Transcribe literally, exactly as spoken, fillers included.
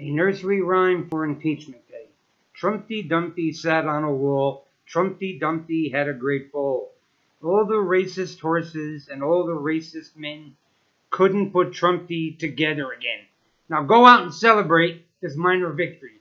A nursery rhyme for impeachment day. Trumpty Dumpty sat on a wall. Trumpty Dumpty had a great fall. All the racist horses and all the racist men couldn't put Trumpty together again. Now go out and celebrate this minor victory.